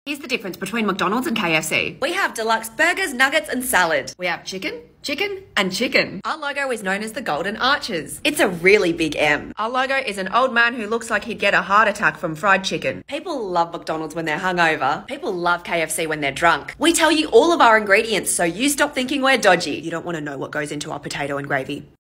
Here's the difference between McDonald's and KFC. We have deluxe burgers, nuggets, and salad. We have chicken, chicken, and chicken. Our logo is known as the Golden Arches. It's a really big M. Our logo is an old man who looks like he'd get a heart attack from fried chicken. People love McDonald's when they're hungover. People love KFC when they're drunk. We tell you all of our ingredients so you stop thinking we're dodgy. You don't want to know what goes into our potato and gravy.